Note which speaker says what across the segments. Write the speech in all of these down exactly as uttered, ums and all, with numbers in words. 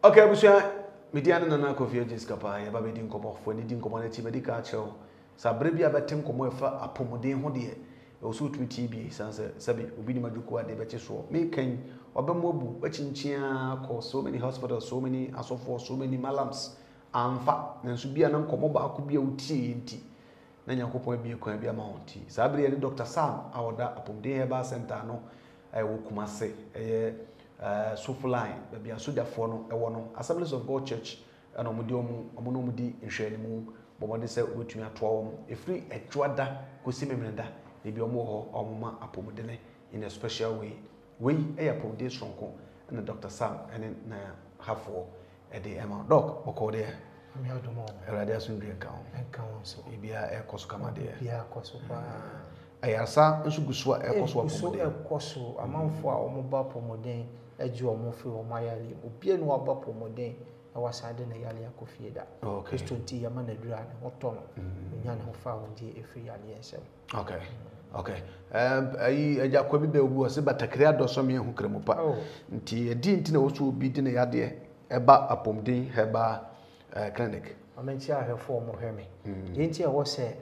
Speaker 1: Okay, Bushia, Mediana Nana Coffee Jiscapa, ya baby didn't come off when he didn't come on a medical show. Sabrebia betem come off a pomodin hodie. Also to T B, Sansa, Sabi, Ubini Maduka, de Betches, making Obamobu, Wachinchia, cause so many hospitals, so many, as of for so many malams, and fat, and should be an uncommon could be a tea. Nanya copo be a coin be a mounty. Sabri and Doctor Sam, our da upon the Bar Center, no, I will come say, a Uh, so line, baby, a soldier for no, a one Assemblies of God Church, and Omudium, Omonomudi, in Shanimu, but what they said with me at twelve, a free a Juada, Cosimenda, maybe a more or Mama Apomodene in a special way. We a upon this strong and the Doctor Sam, and then half four at the amount dog, or call there.
Speaker 2: I'm here tomorrow.
Speaker 1: A radiation green count,
Speaker 2: and count so
Speaker 1: maybe a Coscama there.
Speaker 2: Yeah, Cosova.
Speaker 1: Ayasa, and so good swat a Coswa,
Speaker 2: so a Cosso, a month for our mobile pomodin. Eju omofe o mayali obi enu aba pomodin e wasade na yale akofie da
Speaker 1: okay
Speaker 2: Kristo nti yama na dura na hoto no nya na hofa wonde efiri yale ensem
Speaker 1: okay okay um ayi eja kwa bi be obu o se batakri adoso me hu kremu pa nti edi nti na wo so obi di na yade eba apomdin heba clinic
Speaker 2: amenti ahefo mo hweme ye nti e wo se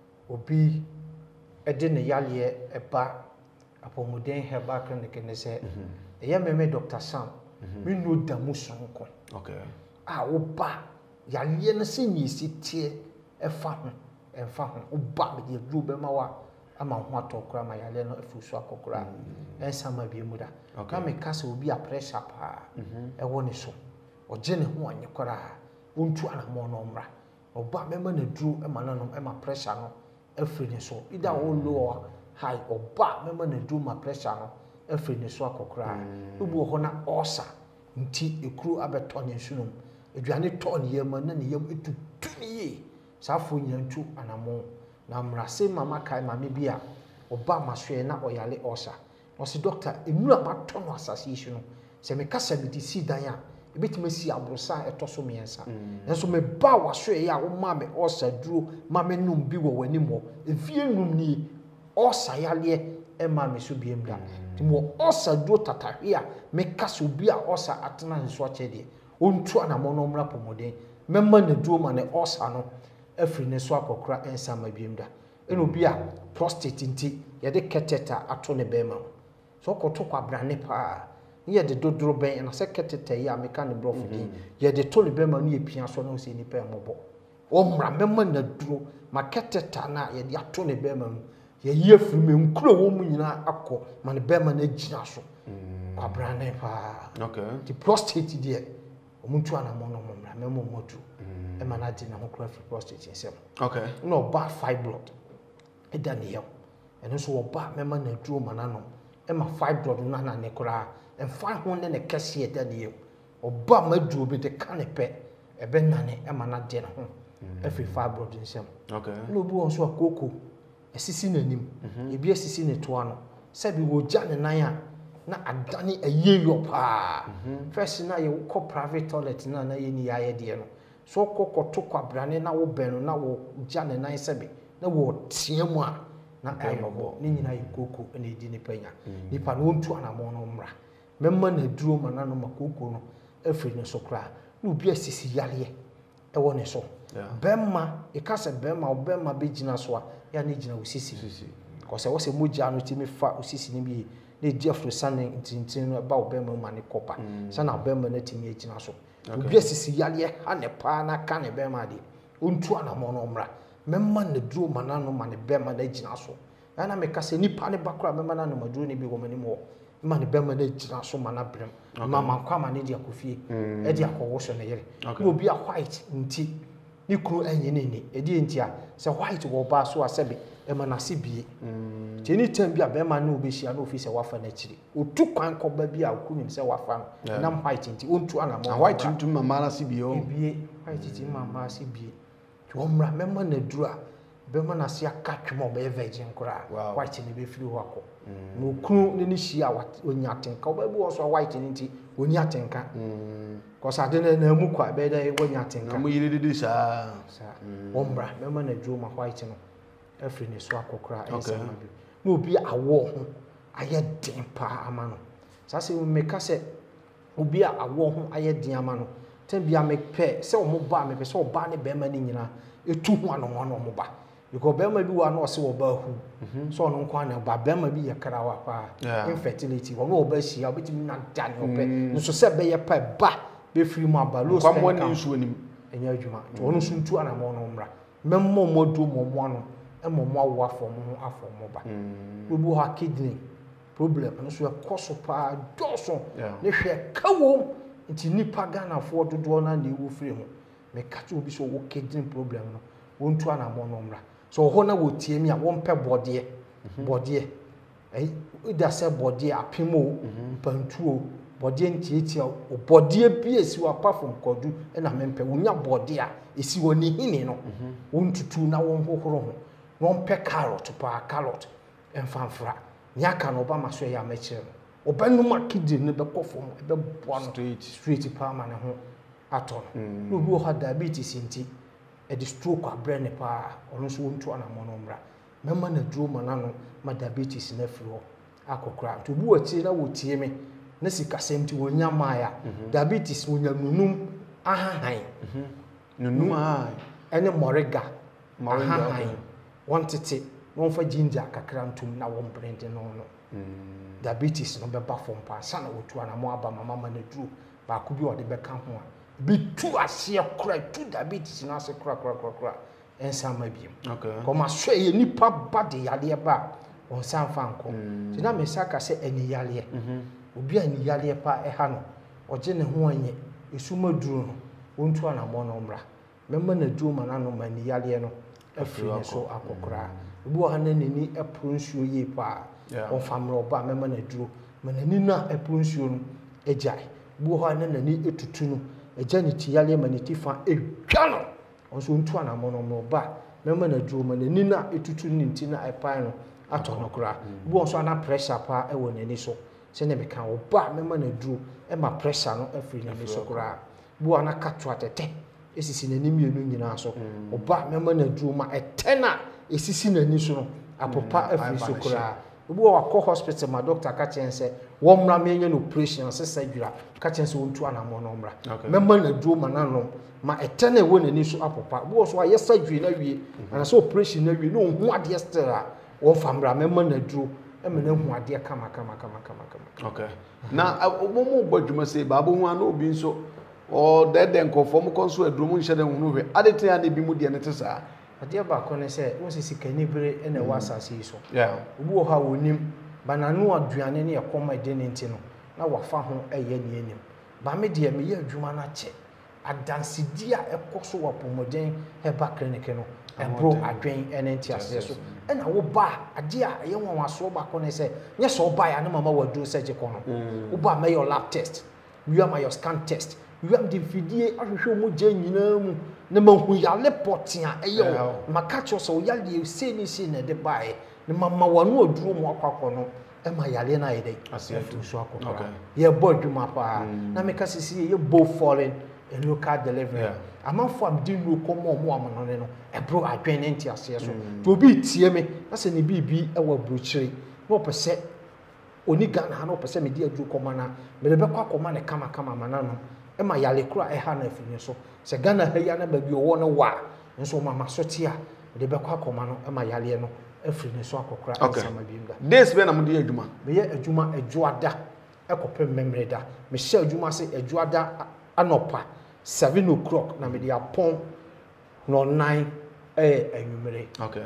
Speaker 2: obi edi na yale eba apomdin heba clinic ne se eya meme Doctor Sam me no damu sonko
Speaker 1: okay
Speaker 2: ah wo ba yale na se nyisi tie e fa ho e fa ho wo ba me ye dru be ma wa ama ho atokura ma yale no afusu akokura en sama bi mu da ka me kasa obi a pressure pa e wo ne so oje ne ho anye kora wontu anamo no mra oba me ma na dru e ma na no e ma pressure no afiri ne so ida wo low high oba me ma na dru ma pressure no afiri ne so akokura ubu ho na osa nti ekuru abeto ne sunum eduane to ne yam na ne yam etutu ne ye safo nyantu anamo na mrase mama kai mama bia oba maswe na oyale osa o se doctor enu abato no association no se me kasa bi di si dan a ebetime si abrosa etoso miensa enso me ba waswe ya wo ma me osa duro ma me num bi wo wani mo efie num ni osa yale e ma me so bi emda timo osa duro tatahwe a me kasa obi a osa atena nso achede ontu anamo no mra pomoden memma na duro ma ne osa no afiri ne so akokora ensa ma bi emda eno bi a prostate nti ye de catheter ato ne bema so koto kwa brane pa ye de dodoro ben na se catheter ya meka ne bro fudi ye de to ne bema no ye pia so no se ni pa mobo o mra memma na duro ma catheter na ye de ato ne bema ye ye afiri me nkuro wo mu nyina akọ ma ne bema na gina so kwa brane pa
Speaker 1: okay
Speaker 2: the prostate de omuntu anamo no mra memma motu e ma na di na ho kra free prostate ensem
Speaker 1: okay
Speaker 2: no ba fibroid e da ne yam eno so wo ba memma na duro ma nanom e ma fibroid na na ne kra en fa ho ne ne kese e da ne yam oba ma duro bi de ka ne pe e be na ne e ma na de ne ho e free fibroid ensem
Speaker 1: okay
Speaker 2: no bi won so akoko esisi nanim e bi esisi ne to ano se bi wo ja ne nan a na adani aye yo pa first na ye ko private toilet na na ye ni ya ye de no so kokoto kwa brane na wo benu na wo ja ne nan sebe na wo tiemu a na ayobo ni nyina yikoko na edi ne panya nipa no ntu anamo no mra memma na duro ma na no makoko no afiri ne so kra na obi asisi yale e wo ne so bemma e ka se bemma obemma be gina so a ya ne gina osisi ko se wo se moja no ti me fa osisi ne bi na di afro sane ntintin no ba obemma ma ne kopa sana obemma na ti me gina so obi asisi yale ha ne pa na ka ne bemma de ontu anamo no mra memma na duro ma na no ma ne bemma na gina so ana me ka se nipa ne bakra memma na no ma duro ne bi wo mani mo ma ne bemma na gina so ma na brem mama kwa ma ne di akofie e di akowo so ne yere no obi a white nti ni kru enye ne ne e di nti a se white wo ba so asebe e ma na se bie ti ni tem bi a bemma na obi hia na ofi se wafa na chiri otu kwan ko ba bi a okunim se wafa no na white nti ontu anamo
Speaker 1: white ntu mama na se bie o
Speaker 2: bie white ti mama se bie to omra memma na duru a bemma na se aka twemo be virgin kura white ne be firi ho akọ no kru ne ni hia onya tenka ba bi wo so white ni nti onya tenka ko sa de na mu kwa be da onya tenka
Speaker 1: na mu yiri didi sa
Speaker 2: sa omra memma na duru ma white no afiri ne so akokura ensa ma bi no obi awo ho aye den pa ama no sa se me ka se obi a awo ho aye diama no ten bia me pe se o mo ba me pe se o ba ne be ma ni nyina etu ho ano ho no mo ba because be ma bi wa na o se wo ba hu so no nkwa na ba be ma bi ye karawa pa infertility wo no ba hia obetimi na dan ope nso se be ye pa ba be free mo aba lo
Speaker 1: spend kwa mo nsu anim
Speaker 2: enya adwuma to ono so ntu ana mo no mra memmo mo do mo mo ano e mo mo awo afọ mo ho afọ mo ba obi ha kidney problem no so ekoso pa doso ne hwe kawo nti nipa Ghana fo dodo na na ewu free ho me kacho obi so wo kidney problem no wontu ana mo no mra so ho na wo tie mi a wo mpe bode bode eh ida se bode apemo pantuo bode ntietia o bode bi esi wa apart from kodu e na mempe wonya bode a esi woni hini no wontutu na won hohoro ho won pe carrot pa carrot enfamfra nyaka no ba maso ya mechire no obanuma kidney ne be kofom e be boa no
Speaker 1: straight
Speaker 2: straight pa ma ne ho ato no no ha diabetes nti e di stroke abre ne pa ono so wontu ana mo no mra mema na duro ma na no ma diabetes na firi ho akokra to bu achi na wotie me na sika semti wonya maya diabetes wonya nunum ahahan
Speaker 1: nunum ahahan
Speaker 2: ene moriga
Speaker 1: moriga
Speaker 2: wantete won fa ginger kakra ntum na won blend no no diabetes no be ba fom pa sana wotu ana mo aba mama ma na duro ba ko bi ode be ka ho a bi tu ase kra tu diabetes na ase kra kra kra kra ensa ma biem
Speaker 1: okay
Speaker 2: ko ma hwe ye nipa ba de yale ba on san fa nko ti na me saka se eni yale obi ani yale pa e ha no oje ne ho anye esuma duro no wontu ana mo no mra memma na duro ma na no ma ni yale no afiri so akokra obi wa na nani epro nsuo ye pa on famro ba memma na duro ma nani na epro nsuo no ejai obi wa na nani etutu no eja ni ti yale ma ni ti fa etwa no on so wontu ana mo no mo ba memma na duro ma nani na etutu ni nti na epa no ato no kra obi wa so ana pressure pa e wo nani so se ne beka wo ba memma na duro e ma pressure no afiri nani so kra obi wa na katwa tete esisi nani mienu nyina so oba memma na duro ma etena esisi nani so no apopa afiri so kra obi wa ko hospital ma doctor ka chense wo mra me nya no operation se surgery ka chense wontu anamo no mra memma na duro ma na no ma etena wo nani so apopa obi wo so aye surgery na wie ana so operation na wie no hu ade still a wo famra memma na duro e me na hu ade kama kama kama kama kama
Speaker 1: okay na obomo gbadwuma se babo hu ana obi nso o dede nkofo mo konso adrum nhye de hunu hwe adete ya na bi mu de ne tesa
Speaker 2: ade ba ko ne se won sisi kanibere ene wasase so
Speaker 1: yeah
Speaker 2: obi wo ha wonim bananu aduane ne yakoma de ne ntino na wafa ho eye ne anim ba me de me ye adwuma na che adansidi a ekoso wa pomoden heba clinic no ebro adwen ene ntiase so ena wo ba ade a ye won waso ba ko ne se nye so ba ya na mama wadu seje ko no wo ba me your lab test we are my your scan test we am de fidie ahwehwe mu je nyina mu ne mahu ya report a eyo maka cho so ya le se ni se na de bae ne mama wanu aduro mu akwakọ no e ma yale na ye de asefu so akokora ye bodwuma pa na me ka sisi ye bo foreign and local delivery amafo am din no komo mo am no ne no e bro adwen ne nti ase so to obi tie me na se ne bibi e wa brochiri no pese oni Ghana ha no pese me di aduro koma na me de be kwa koma ne kama kama mana no e ma yale kura e ha na afini so se Ghana ha ya na ba bi owo no wa nso mama so tia de be kwa koma no e ma yale no afini so akokura nsama bi nga
Speaker 1: days be na mo de adwuma
Speaker 2: me ye adwuma adwoada e kopem memre da me hye adwuma se adwoada anopa seven o'clock na me dia pon no nine eh anwumere
Speaker 1: okay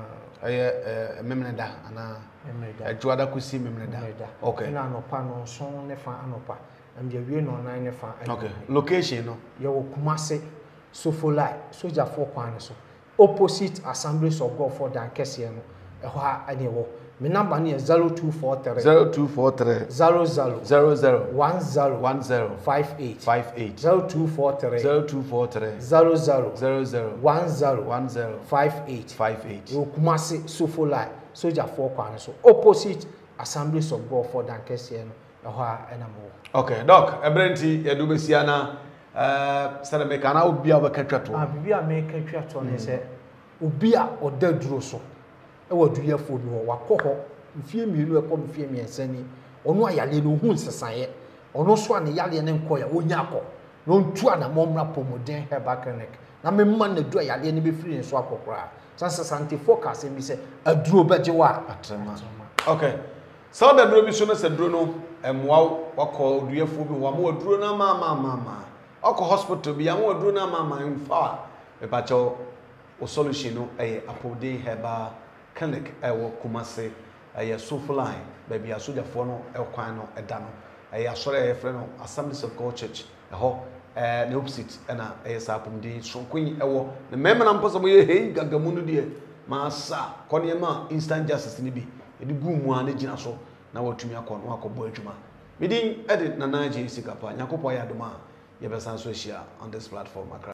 Speaker 1: eh eh memre da ana memre da adwoada kusi memre da okay
Speaker 2: na anopa no so ne fa anopa am dia wie no nine ne fa
Speaker 1: okay location no
Speaker 2: ye wo Kumase Sofolai soja for kwan so opposite Assemblies of God for dan kese no e ho ane wo me number ne zero two four three
Speaker 1: zero two four three
Speaker 2: zero zero
Speaker 1: zero zero
Speaker 2: one zero
Speaker 1: one zero
Speaker 2: five eight
Speaker 1: five eight
Speaker 2: zero two four three
Speaker 1: zero two four three
Speaker 2: zero zero
Speaker 1: zero zero
Speaker 2: one zero
Speaker 1: one zero
Speaker 2: five eight
Speaker 1: five eight
Speaker 2: Kumase Sofolai soja for kwan so opposite Assemblies of God for dan kese no e ho ena mo
Speaker 1: okay doc ebrenti yedu besia na eh sele me kana obi abakatwato
Speaker 2: ah bibi a me katwato ne se obi a odaduro so e waduyafo bi ho wakọ ho mfie mienu e ko mfie miensa ni onu ayale no hu nsesaye ono so an yale ne nko ya wonya akọ no ntu ana momra Pomoden Herbal Clinic na me man na du yale ne be free nso akọkora sansa sante focus em bi se aduro beje wa
Speaker 1: atrema okay so da duro bi so na se duro no emwa wakọ duefo bi wa mo aduro na ma ma ma ma akọ hospital bi ya mo aduro na ma ma mfa e ba cho o solution no eh Pomoden Herbal Clinic e wo Kumase eh sofa line baby asojafo no e kwan no e da no eh asore e frɛ no Assemblies of God Church e ho eh the opposite na eh sa Pomoden sonkun e wo na mema na mposo mo ye hei gagamu no de ma sa kɔne ma instant justice ni bi e di gu mu an gina so na watumi akɔ no akɔbɔ adwuma medin edit na na je sikapa nyakopɔ ya doma ye besan so hia on this platform.